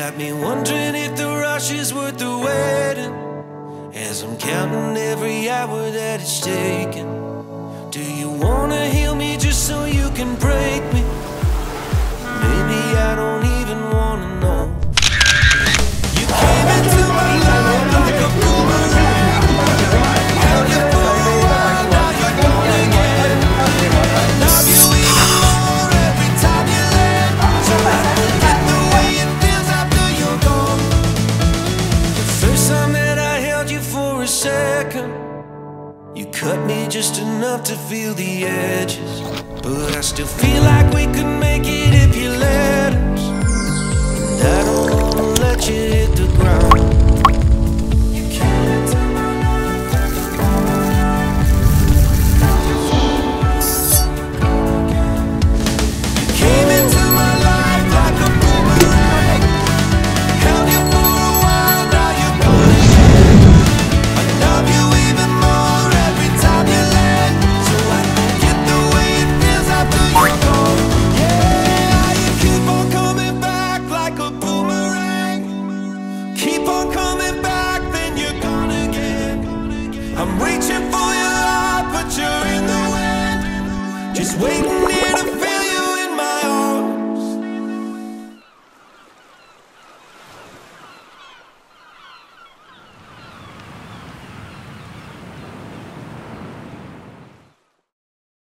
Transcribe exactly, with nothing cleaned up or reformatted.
got me wondering if the rush is worth the waiting, as I'm counting every hour that it's taking. Do you wanna heal me just so you can break me? Maybe I don't even wanna know. You came into my life like a boomerang. Held you for a while, now you're gone again. I love you even more every time you land. So I forget the way it feels after you're gone. The first time that I held you for a second, you cut me just enough to feel the edges, but I still feel like we could make it if you let us. And I don't wanna let you hit the ground. You came into my life like a boomerang. You came into my life like a boomerang. Held you for a while, now you're gone again. I love you even more every time you land. So I forget the way it feels after you're gone. Yeah, you keep on coming back like a boomerang. Keep on coming back, then you're gone again. I'm reaching for your heart, but you're in the wind. Just waiting